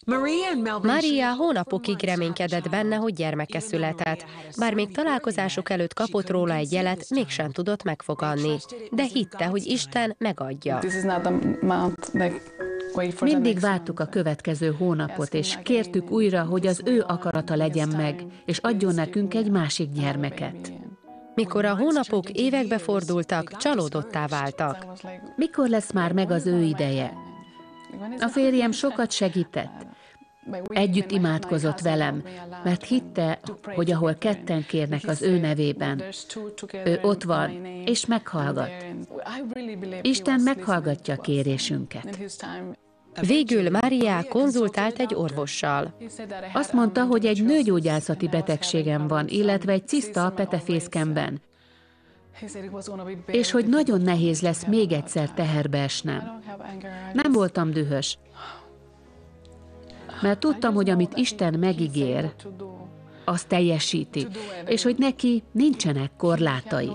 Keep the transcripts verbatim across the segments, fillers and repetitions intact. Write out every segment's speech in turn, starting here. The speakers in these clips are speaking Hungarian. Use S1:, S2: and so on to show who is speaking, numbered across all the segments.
S1: Maria hónapokig reménykedett benne, hogy gyermeke született. Bár még találkozásuk előtt kapott róla egy jelet, mégsem tudott megfogadni. De hitte, hogy Isten megadja.
S2: Mindig vártuk a következő hónapot, és kértük újra, hogy az ő akarata legyen meg, és adjon nekünk egy másik gyermeket.
S1: Mikor a hónapok évekbe fordultak, csalódottá váltak.
S2: Mikor lesz már meg az ő ideje? A férjem sokat segített. Együtt imádkozott velem, mert hitte, hogy ahol ketten kérnek az ő nevében, ő ott van, és meghallgat. Isten meghallgatja a kérésünket.
S1: Végül Mária konzultált egy orvossal.
S2: Azt mondta, hogy egy nőgyógyászati betegségem van, illetve egy ciszta a petefészkemben, és hogy nagyon nehéz lesz még egyszer teherbe esnem. Nem voltam dühös, mert tudtam, hogy amit Isten megígér, azt teljesíti, és hogy neki nincsenek korlátai.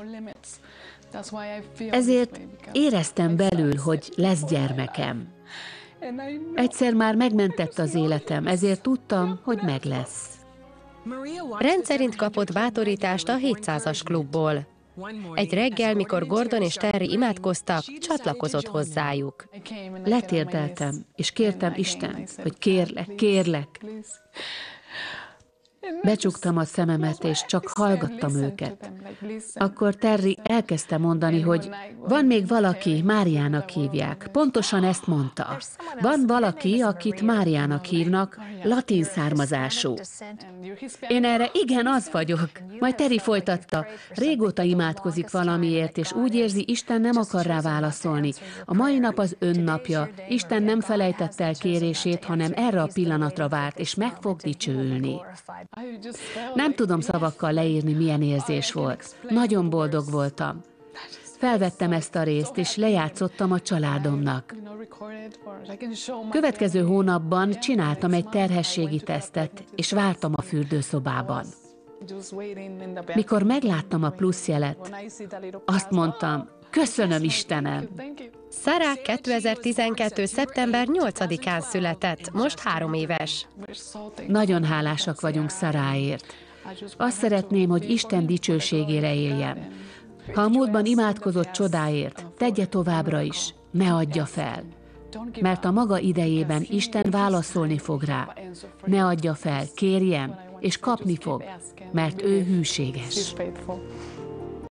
S2: Ezért éreztem belül, hogy lesz gyermekem. Egyszer már megmentett az életem, ezért tudtam, hogy meg lesz.
S1: Rendszerint kapott bátorítást a hétszázas klubból. Egy reggel, mikor Gordon és Terry imádkoztak, csatlakozott hozzájuk.
S2: Letérdeltem, és kértem Istent, hogy kérlek, kérlek. Becsuktam a szememet, és csak hallgattam őket. Akkor Terry elkezdte mondani, hogy van még valaki, Máriának hívják. Pontosan ezt mondta. Van valaki, akit Máriának hívnak, latin származású. Én erre igen, az vagyok. Majd Terry folytatta. Régóta imádkozik valamiért, és úgy érzi, Isten nem akar rá válaszolni. A mai nap az ön napja. Isten nem felejtett el kérését, hanem erre a pillanatra várt, és meg fog dicsőülni. Nem tudom szavakkal leírni, milyen érzés volt. Nagyon boldog voltam. Felvettem ezt a részt, és lejátszottam a családomnak. Következő hónapban csináltam egy terhességi tesztet, és vártam a fürdőszobában. Mikor megláttam a pluszjelet, azt mondtam, köszönöm Istenem!
S1: Sarah kétezer-tizenkettő. szeptember nyolcadikán született, most három éves.
S2: Nagyon hálásak vagyunk Sarahért. Azt szeretném, hogy Isten dicsőségére éljen. Ha a múltban imádkozott csodáért, tegye továbbra is, ne adja fel. Mert a maga idejében Isten válaszolni fog rá. Ne adja fel, kérjen, és kapni fog, mert ő hűséges.